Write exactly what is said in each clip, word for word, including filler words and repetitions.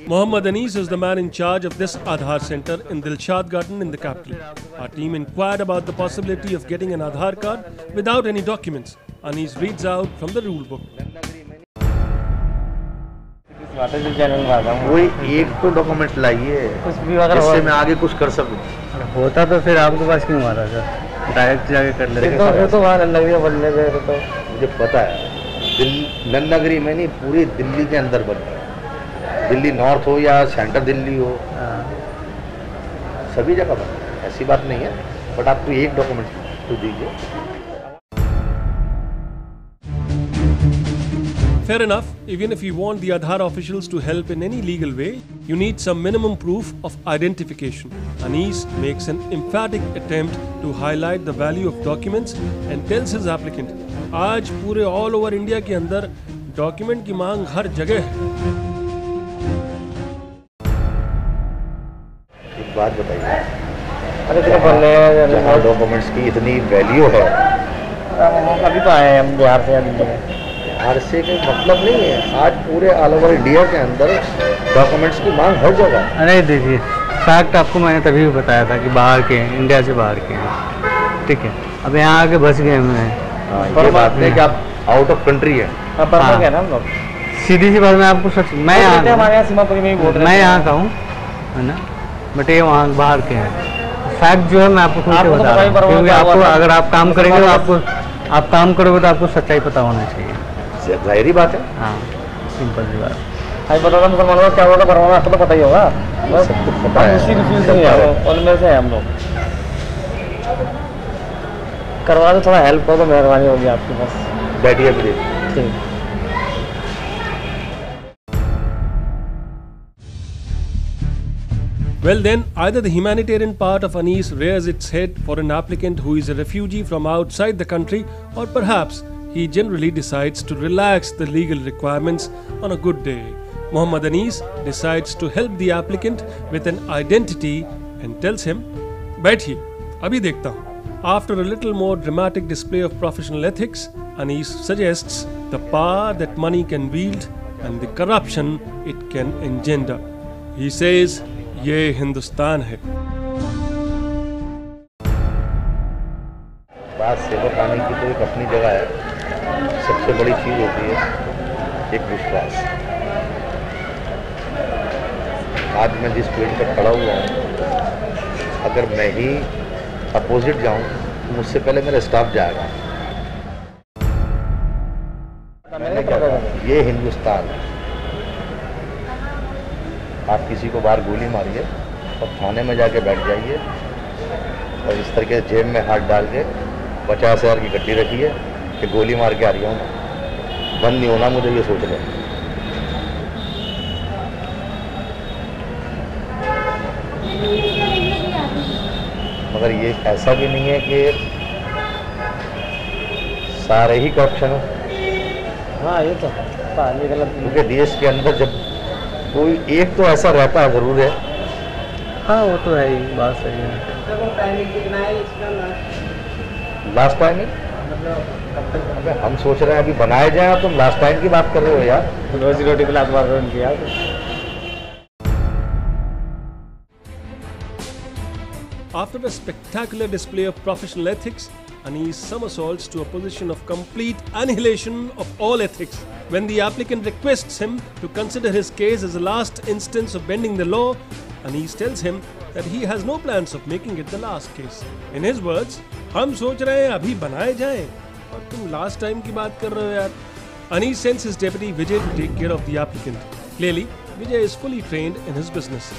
Mohammad Anis is the man in charge of this Aadhaar center in Dilshad Garden in the capital. Our team inquired about the possibility of getting an Aadhaar card without any documents. Anis reads out from the rule book. वही एक तो document लाइए जिससे मैं आगे कुछ कर सकूं। होता तो फिर आपके पास क्यों आ रहा सर? डायरेक्ट जाके कर लेते तो तो वहाँ नगरी में बनने गए तो मुझे पता है, दिल्ली नन नगरी में नहीं पूरी दिल्ली के अंदर बन रहा है। दिल्ली नॉर्थ हो या सेंटर दिल्ली हो, सभी जगह बन रहा है, ऐसी बात नहीं है। बट आपको एक डॉक्यूमेंट तो दीजिए। Fair enough, even if you want the Aadhaar officials to help in any legal way, you need some minimum proof of identification. Anis makes an emphatic attempt to highlight the value of documents and tells his applicant, आज पूरे all over India के अंदर document की मांग हर जगह है। एक बात बताइए, जहाँ डॉक्यूमेंट्स की इतनी वैल्यू है, अभी तो आए हैं हम बिहार से। बिहार से कोई मतलब नहीं है, आज पूरे ऑल ओवर इंडिया के अंदर डॉक्यूमेंट्स की मांग हर जगह। अरे देखिए, फैक्ट आपको मैंने तभी भी बताया था कि बाहर के हैं, इंडिया से बाहर के हैं, ठीक है। अब यहाँ आके बस गए हुए हैं। पर बात है कि आप आउट ऑफ कंट्री है। हाँ, सीधी सी बात मैं आपको सच, मैं यहाँ मैं यहाँ का हूँ, है ना, बट ये वहाँ बाहर के हैं। फैक्ट जो है मैं आपको खुल के बता रहा हूँ, क्योंकि आपको अगर आप काम करेंगे तो आपको आप काम करोगे तो आपको सच्चाई पता होना चाहिए। जाहिर बात है। हाँ, सिंपल सी बात। भाई बता रहा मुसलमानों का क्या होगा करवाना, आपको तो पता ही होगा। सब कुछ पता है, उसी रिफ्यूज नहीं है, उनमें से हम लोग करवा दो, थोड़ा हेल्प करो तो मेहरबानी होगी आपकी। बस बैठिए प्लीज। ठीक। Well then, either the humanitarian part of Anis rears its head for an applicant who is a refugee from outside the country, or perhaps he generally decides to relax the legal requirements on a good day. Mohammad Anis decides to help the applicant with an identity and tells him, "Baithiye, abhi dekhta hu." After a little more dramatic display of professional ethics, Anis suggests the power that money can wield and the corruption it can engender. He says, "ये हिंदुस्तान है।" बात सेवा पाने की तो एक अपनी जगह है। सबसे बड़ी चीज़ होती है एक विश्वास। आज मैं जिस पेज पर खड़ा हुआ हूँ, अगर मैं ही अपोजिट जाऊँ तो मुझसे पहले मेरा स्टाफ जाएगा। मैंने क्या कहा, ये हिंदुस्तान है। आप किसी को बाहर गोली मारिए और थाने में जाके बैठ जाइए और इस तरह के जेब में हाथ डाल के पचास हज़ार की गड्डी रखी है कि गोली मार के आ रही हूँ, बंद नहीं होना मुझे, ये सोच लें। मगर ये ऐसा भी नहीं है कि सारे ही करप्शन हो। हाँ, ये तो है, गलत। क्योंकि देश के अंदर जब कोई एक तो ऐसा रहता है जरूर है। हाँ, वो तो है ही, बात सही है। लास्ट टाइमिंग अबे हम सोच रहे हैं अभी बनाए जाए, तुम लास्ट टाइम की बात कर रहे हो यार। रोजी रोटी के लात मार किया। After a spectacular display of professional ethics, Anis somersaults to a position of complete annihilation of all ethics. When the applicant requests him to consider his case as a last instance of bending the law, Anis tells him that he has no plans of making it the last case. In his words, हम सोच रहे हैं अभी बनाए जाएं और तुम last time की बात कर रहे हो यार. Anis sends his deputy Vijay to take care of the applicant. Clearly, Vijay is fully trained in his business.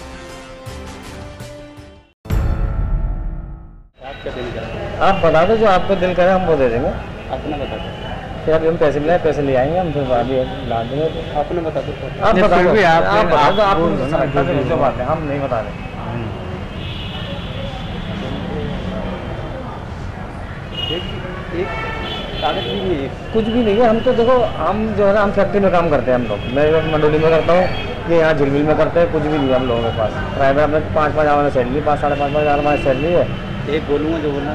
आप बता दो जो आपको दिल करे, हम वो दे देंगे। अपना बता दो। फिर अभी हम पैसे मिलाए, पैसे ले आएंगे हम, फिर अभी ला देंगे। आपने बता दो। आप बता दो, आप बता दो, आप जो बात है हम नहीं बता रहे। एक कागज भी नहीं है, कुछ भी नहीं है। हम तो देखो, हम जो है ना, हम फैक्ट्री में काम करते हैं हम लोग। मैं मंडोली में करता हूँ, ये यहाँ झिलमिल में करते हैं। कुछ भी नहीं है हम लोगों के पास। प्राइवेट अपने पाँच पाँच हज़ार सैलरी, पाँच साढ़े पाँच पाँच हज़ार हमारी सैलरी है। एक बोलूँगा जो बोलना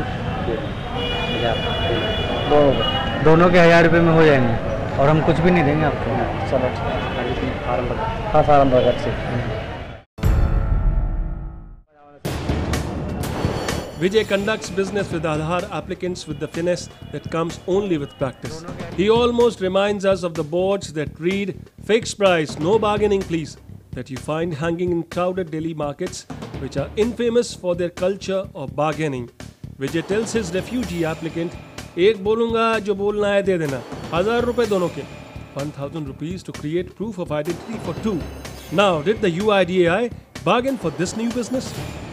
दोनों दोनों के हज़ार रुपये में हो जाएंगे और हम कुछ भी नहीं देंगे आपको। चलो। हाँ सारम प्रगट से। Vijay conducts business with Aadhaar applicants with the finesse that comes only with practice. He almost reminds us of the boards that read "Fixed price, no bargaining please" that you find hanging in crowded Delhi markets, which are infamous for their culture of bargaining. Vijay tells his refugee applicant, "एक बोलूँगा जो बोलना है दे देना, हजार रुपए दोनों के, one thousand rupees to create proof of identity for two." Now, did the U I D A I bargain for this new business?